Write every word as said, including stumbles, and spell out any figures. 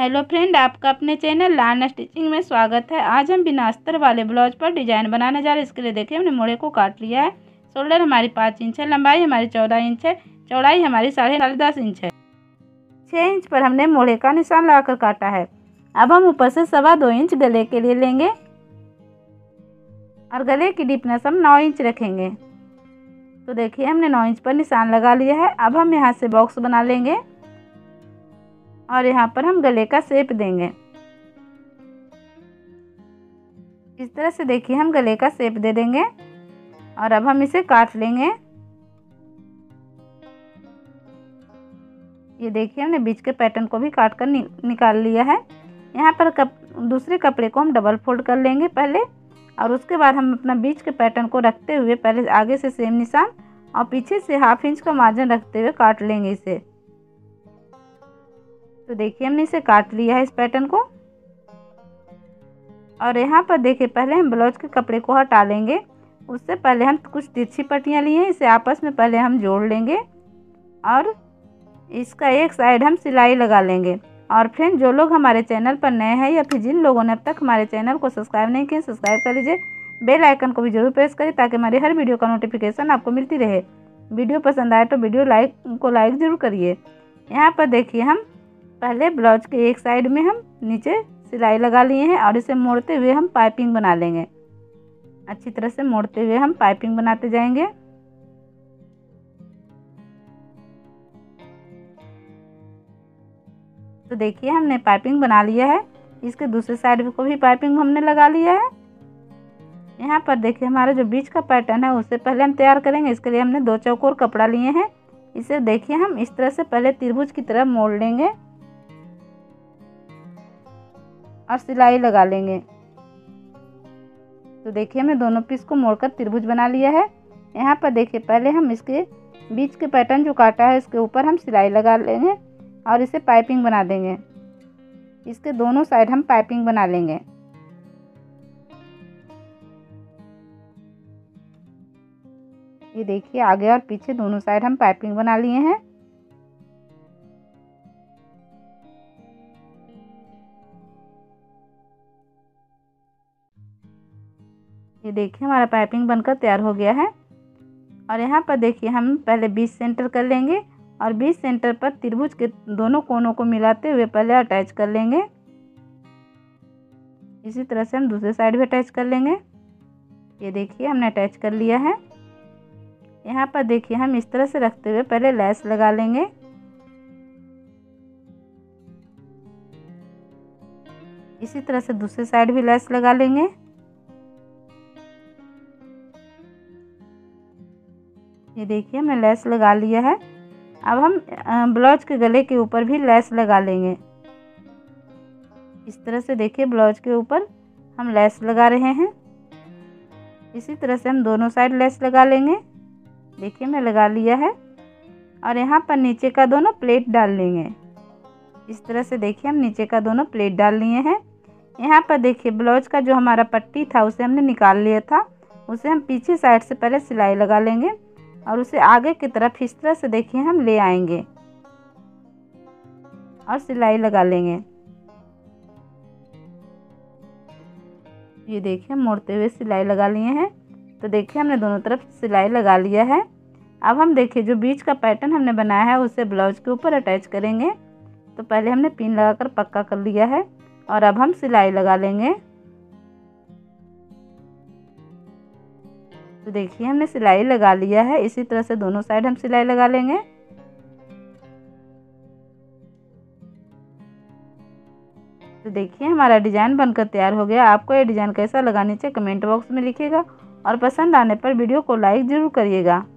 Hello friend, आपका अपने channel learn stitching में स्वागत है। आज हम बिना अस्तर वाले ब्लाउज पर डिजाइन बनाने जा रहे हैं। इसके लिए देखिए हमने मोड़े को काट लिया है। शोल्डर हमारी पाँच इंच है, लंबाई हमारी चौदह इंच है, चौड़ाई हमारी साढ़े साढ़े दस इंच है। छः इंच पर हमने मोड़े का निशान लगाकर काटा है। अब हम ऊपर से सवा दो इंच गले के लिए लेंगे और गले की डीपनेस हम नौ इंच रखेंगे। तो देखिए हमने नौ इंच पर निशान लगा लिया है। अब हम यहाँ से बॉक्स बना लेंगे और यहाँ पर हम गले का शेप देंगे। इस तरह से देखिए हम गले का शेप दे देंगे और अब हम इसे काट लेंगे। ये देखिए हमने बीच के पैटर्न को भी काट कर नि, निकाल लिया है। यहाँ पर कप, दूसरे कपड़े को हम डबल फोल्ड कर लेंगे पहले, और उसके बाद हम अपना बीच के पैटर्न को रखते हुए पहले आगे से सेम निशान और पीछे से हाफ इंच का मार्जिन रखते हुए काट लेंगे इसे। तो देखिए हमने इसे काट लिया है इस पैटर्न को। और यहाँ पर देखिए पहले हम ब्लाउज के कपड़े को हटा लेंगे। उससे पहले हम कुछ तिरछी पट्टियाँ लिए हैं, इसे आपस में पहले हम जोड़ लेंगे और इसका एक साइड हम सिलाई लगा लेंगे। और फ्रेंड, जो लोग हमारे चैनल पर नए हैं या फिर जिन लोगों ने अब तक हमारे चैनल को सब्सक्राइब नहीं किया, सब्सक्राइब कर लीजिए। बेल आइकन को भी जरूर प्रेस करें ताकि हमारी हर वीडियो का नोटिफिकेशन आपको मिलती रहे। वीडियो पसंद आए तो वीडियो लाइक को लाइक ज़रूर करिए। यहाँ पर देखिए हम पहले ब्लाउज के एक साइड में हम नीचे सिलाई लगा लिए हैं और इसे मोड़ते हुए हम पाइपिंग बना लेंगे। अच्छी तरह से मोड़ते हुए हम पाइपिंग बनाते जाएंगे। तो देखिए हमने पाइपिंग बना लिया है। इसके दूसरे साइड को भी पाइपिंग हमने लगा लिया है। यहाँ पर देखिए हमारा जो बीच का पैटर्न है उससे पहले हम तैयार करेंगे। इसके लिए हमने दो चौकोर कपड़ा लिए हैं। इसे देखिए हम इस तरह से पहले त्रिभुज की तरह मोड़ लेंगे और सिलाई लगा लेंगे। तो देखिए हमने दोनों पीस को मोड़कर त्रिभुज बना लिया है। यहाँ पर देखिए पहले हम इसके बीच के पैटर्न जो काटा है इसके ऊपर हम सिलाई लगा लेंगे और इसे पाइपिंग बना देंगे। इसके दोनों साइड हम पाइपिंग बना लेंगे। ये देखिए आगे और पीछे दोनों साइड हम पाइपिंग बना लिए हैं। ये देखिए हमारा पाइपिंग बनकर तैयार हो गया है। और यहाँ पर देखिए हम पहले बीच सेंटर कर लेंगे और बीच सेंटर पर त्रिभुज के दोनों कोनों को मिलाते हुए पहले अटैच कर लेंगे। इसी तरह से हम दूसरे साइड भी अटैच कर लेंगे। ये देखिए हमने अटैच कर लिया है। यहाँ पर देखिए हम इस तरह से रखते हुए पहले लैस लगा लेंगे। इसी तरह से दूसरे साइड भी लैस लगा लेंगे। ये देखिए हमने लैस लगा लिया है। अब हम ब्लाउज के गले के ऊपर भी लैस लगा लेंगे। इस तरह से देखिए ब्लाउज के ऊपर हम लैस लगा रहे हैं। इसी तरह से हम दोनों साइड लैस लगा लेंगे। देखिए मैं लगा लिया है। और यहाँ पर नीचे का दोनों प्लेट डाल लेंगे। इस तरह से देखिए हम नीचे का दोनों प्लेट डाल लिए हैं। यहाँ पर देखिए ब्लाउज का जो हमारा पट्टी था उसे हमने निकाल लिया था। उसे हम पीछे साइड से पहले सिलाई लगा लेंगे और उसे आगे की तरफ इस तरह से देखिए हम ले आएंगे और सिलाई लगा लेंगे। ये देखिए हम मोड़ते हुए सिलाई लगा लिए हैं। तो देखिए हमने दोनों तरफ सिलाई लगा लिया है। अब हम देखिए जो बीच का पैटर्न हमने बनाया है उसे ब्लाउज के ऊपर अटैच करेंगे। तो पहले हमने पिन लगाकर पक्का कर लिया है और अब हम सिलाई लगा लेंगे। तो देखिए हमने सिलाई लगा लिया है। इसी तरह से दोनों साइड हम सिलाई लगा लेंगे। तो देखिए हमारा डिजाइन बनकर तैयार हो गया। आपको ये डिजाइन कैसा लगा नीचे कमेंट बॉक्स में लिखिएगा और पसंद आने पर वीडियो को लाइक ज़रूर करिएगा।